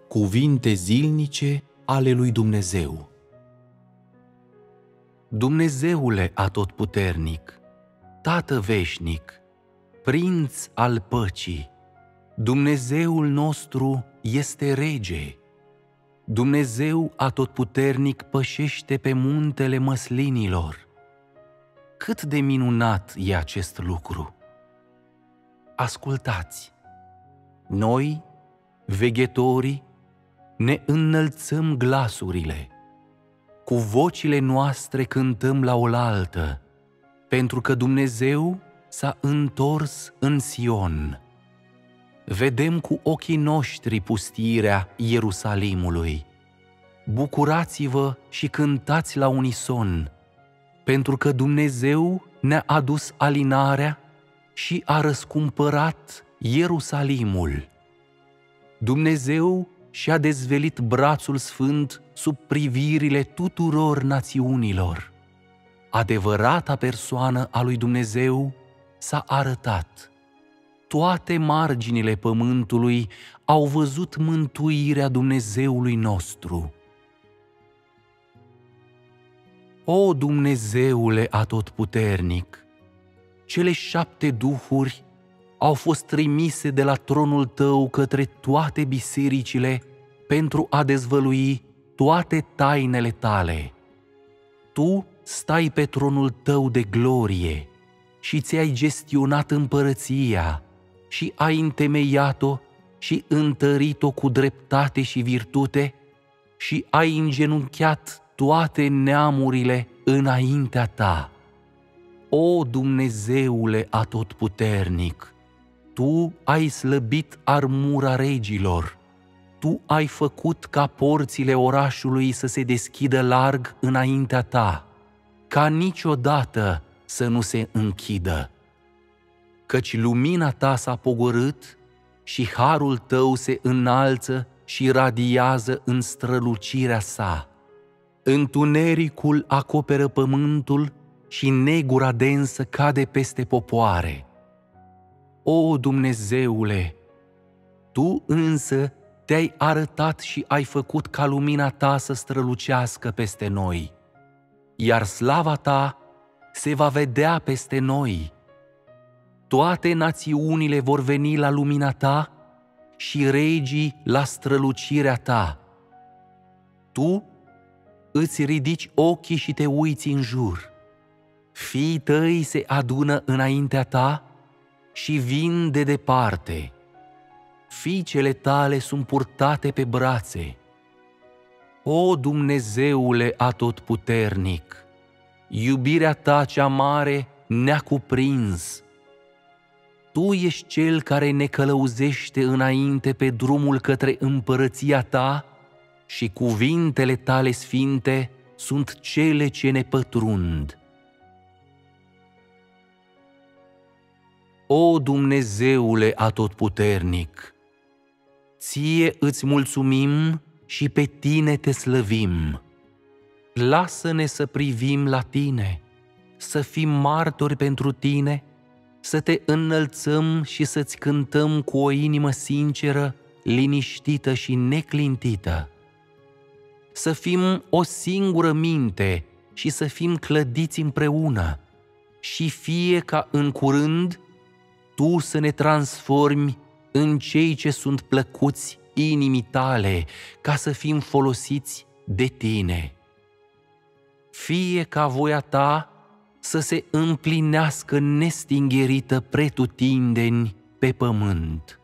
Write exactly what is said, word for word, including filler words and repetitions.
Cuvinte zilnice ale lui Dumnezeu. Dumnezeule atotputernic, Tată veșnic, Prinț al păcii, Dumnezeul nostru este Rege. Dumnezeu atotputernic pășește pe muntele măslinilor. Cât de minunat e acest lucru! Ascultați! Noi, veghetorii, ne înălțăm glasurile, cu vocile noastre cântăm la oaltă, pentru că Dumnezeu s-a întors în Sion. Vedem cu ochii noștri pustirea Ierusalimului. Bucurați-vă și cântați la unison, pentru că Dumnezeu ne-a adus alinarea și a răscumpărat Ierusalimul. Dumnezeu și-a dezvelit brațul sfânt sub privirile tuturor națiunilor. Adevărata persoană a lui Dumnezeu s-a arătat. Toate marginile pământului au văzut mântuirea Dumnezeului nostru. O Dumnezeule atotputernic, cele șapte duhuri au fost trimise de la tronul tău către toate bisericile pentru a dezvălui toate tainele tale. Tu stai pe tronul tău de glorie și ți-ai gestionat împărăția și ai întemeiat-o și întărit-o cu dreptate și virtute și ai îngenunchiat toate neamurile înaintea ta. O Dumnezeule atotputernic, Tu ai slăbit armura regilor, Tu ai făcut ca porțile orașului să se deschidă larg înaintea ta, ca niciodată să nu se închidă. Căci lumina ta s-a pogorât și harul tău se înalță și radiază în strălucirea sa. Întunericul acoperă pământul și negura densă cade peste popoare. O Dumnezeule, Tu însă te-ai arătat și ai făcut ca lumina ta să strălucească peste noi, iar slava ta se va vedea peste noi. Toate națiunile vor veni la lumina ta și regii la strălucirea ta. Tu îți ridici ochii și te uiți în jur. Fiii tăi se adună înaintea ta și vin de departe. Fiicele tale sunt purtate pe brațe. O Dumnezeule atotputernic, iubirea ta cea mare ne-a cuprins. Tu ești cel care ne călăuzește înainte pe drumul către împărăția ta și cuvintele tale sfinte sunt cele ce ne pătrund. O Dumnezeule atotputernic, Ție îți mulțumim și pe Tine te slăvim. Lasă-ne să privim la Tine, să fim martori pentru Tine, să Te înălțăm și să-Ți cântăm cu o inimă sinceră, liniștită și neclintită. Să fim o singură minte și să fim clădiți împreună și fie ca în curând Tu să ne transformi în cei ce sunt plăcuți inimii Tale, ca să fim folosiți de Tine. Fie ca voia Ta să se împlinească nestingherită pretutindeni pe pământ.